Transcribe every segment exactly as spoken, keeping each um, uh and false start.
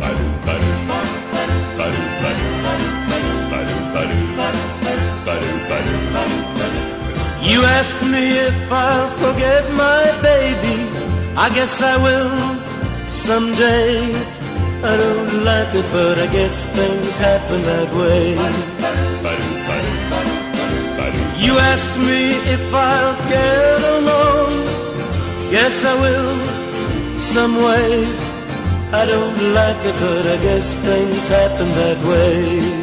You ask me if I'll forget my baby. I guess I will someday. I don't like it, but I guess things happen that way. You ask me if I'll get along. Yes, I will, some way. I don't like it, but I guess things happen that way.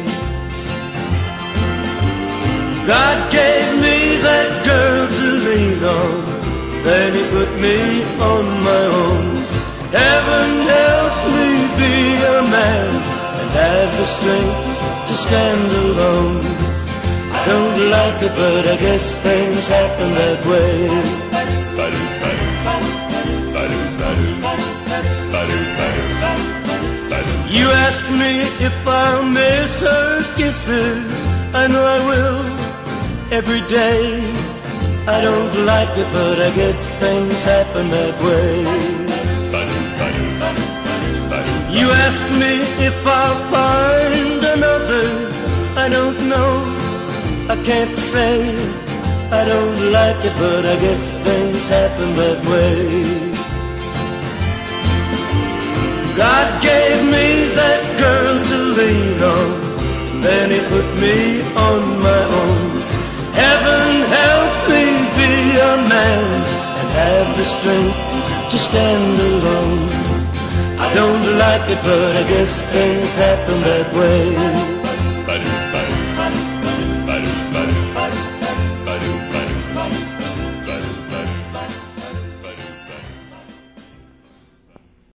God gave me that girl to lean on, then He put me on my own. Heaven help me be a man and have the strength to stand alone. I don't like it, but I guess things happen that way. You ask me if I'll miss her kisses. I know I will, every day. I don't like it, but I guess things happen that way. You ask me if I'll find another. I don't know, I can't say. I don't like it, but I guess things happen that way. God gave me that girl to lean on, then He put me on my own. Heaven help me be a man and have the strength to stand alone. I don't like it, but I guess things happen that way.